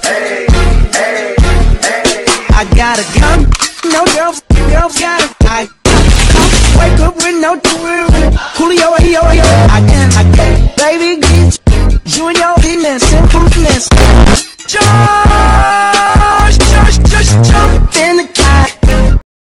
I gotta come, no girls, got a fight. Wake up with no Julio.